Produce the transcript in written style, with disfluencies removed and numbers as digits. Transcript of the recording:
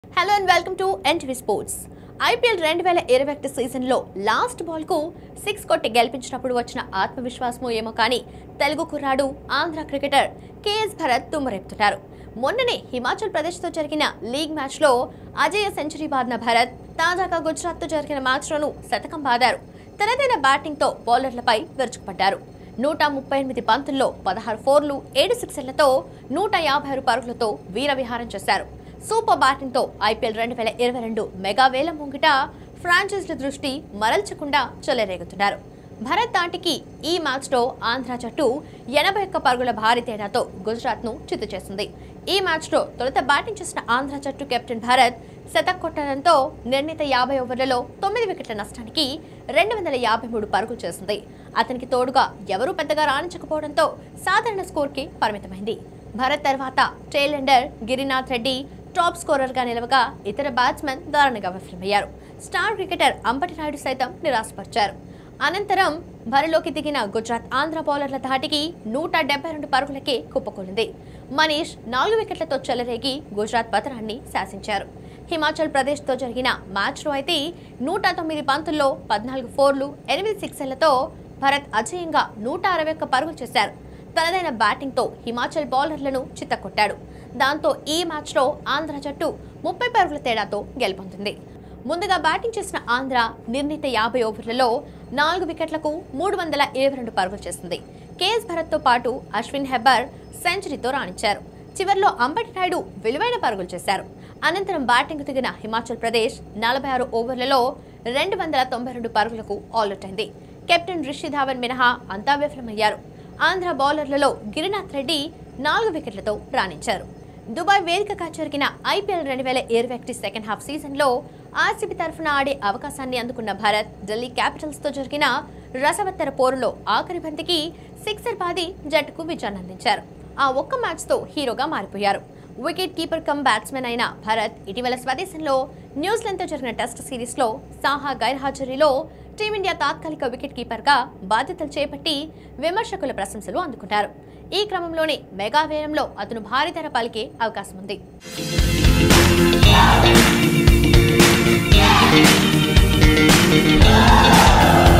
Hello and welcome to NTV Sports. IPL 2021 సీజన్లో last ball కు 6 కొట్టి గెలిపించినప్పుడు వచ్చిన ఆత్మవిశ్వాసమో ఏమో కానీ తెలుగు కుర్రాడు ఆంధ్ర క్రికెటర్ కేఎస్ భరత్ తుమ్మరేపుతున్నారు. మొన్ననే హిమాచల్ ప్రదేశ్తో జరిగిన లీగ్ మ్యాచ్లో అజేయ సెంచరీ బాదిన భరత్ తాజాగా గుజరాత్తో జరిగిన మ్యాచ్లోనూ శతకం బాదారు. తనదైన బ్యాటింగ్తో బౌలర్లపై విరుచుకుపడ్డారు. 138 బంతుల్లో 16 ఫోర్లు 7 సిక్సర్లతో 156 పరుగులతో వీర విహారం చేశారు. సూపర్ బ్యాటింగ్ తో ఐపీఎల్ 2022 మెగా వేల ముంగిట ఫ్రాంచైజీల దృష్టి మరల్చకుండా చెలరేగుతున్నారు. భరత్ దాటికి ఈ మ్యాచ్ లో ఆంధ్ర జట్టు 81 పరుగుల భారీ తేడాతో గుజరాత్ ను చిత్తు చేసింది. ఈ మ్యాచ్ లో తొలుత బ్యాటింగ్ చేసిన ఆంధ్ర జట్టు కెప్టెన్ భరత్ శతక్ కొట్టడంతో నిర్ణీత 50 ఓవర్లలో 9 వికెట్ల నష్టానికి 253 పరుగులు చేసింది. అతనికి తోడుగా ఎవరూ పెద్దగా రాణించకపోవడంతో సాధారణ స్కోర్ కి పరిమితమైంది. భరత్ తర్వాత tail ender Girinath Reddy top scorer గా నిలవగా ఇతర బ్యాట్స్మెన్ దారుణంగా విఫలమయ్యారు. స్టార్ క్రికెటర్ అంబటి నాయుడు సైతం నిరాశపరిచారు. అనంతరం బరిలోకి దిగిన గుజరాత్ ఆంధ్ర బౌలర్ల ధాటికి 172 పరుగులకే కుప్పకూలింది. మనీష్ 4 వికెట్లతో చెలరేగి గుజరాత్ పతనాన్ని శాసించారు. హిమాచల్ ప్రదేశ్ తో జరిగిన మ్యాచ్ లో అయితే 109 బంతుల్లో 14 ఫోర్లు 8 సిక్సర్లతో భరత్ అజేయంగా 161 పరుగులు చేశారు. తనదైన బ్యాటింగ్ తో హిమాచల్ బౌలర్లను చిత్తకొట్టాడు. దాంతో ఈ మ్యాచ్ లో ఆంధ్ర జట్టు 30 పరుగుల తేడాతో గెలుపొందింది. ముందుగా బ్యాటింగ్ చేసిన ఆంధ్ర నిర్ణీత 50 ఓవర్లలో 4 వికెట్లకు 322 పరుగులు చేసింది. కేఎస్ భరత్ తో పాటు అశ్విన్ హెబ్బర్ సెంచరీతో రాణించారు. చివర్లో అంబటి నాయుడు విలువైన పరుగులు చేశారు. అనంతరం బ్యాటింగ్ దిగిన హిమాచల్ ప్రదేశ్ 46 ఓవర్లలో 292 పరుగులకు ఆల్అౌట్ అయింది. కెప్టెన్ రిషి ధావన్ మినహా అంతా విఫలమయ్యారు. ఆంధ్ర బౌలర్లలో గిరినాథ్ రెడ్డి 4 వికెట్లతో రాణించారు. దుబాయ్ వేదికగా జరిగిన ఐపీఎల్ 2021 సెకండ్ హాఫ్ సీజన్లో ఆర్సీబీ తరఫున ఆడే అవకాశాన్ని అందుకున్న భరత్ ఢిల్లీ క్యాపిటల్స్ తో జరిగిన రసవత్తర పోరులో ఆఖరి బంతికి సిక్సర్ బాది జట్టుకు విజయాన్ని అందించారు. ఆ ఒక్క మ్యాచ్ తో హీరోగా మారిపోయారు. వికెట్ కీపర్ కమ్ బ్యాట్స్మెన్ అయిన భరత్ ఇటీవల స్వదేశంలో న్యూజిలాండ్తో జరిగిన టెస్ట్ సిరీస్ లో సాహా గైర్హాజరీలో టీమిండియా తాత్కాలిక వికెట్ కీపర్ గా బాధ్యతలు చేపట్టి విమర్శకుల ప్రశంసలు అందుకున్నారు. ఈ క్రమంలోనే మెగా వేలంలో అతను భారీ ధర పలికే అవకాశం ఉంది.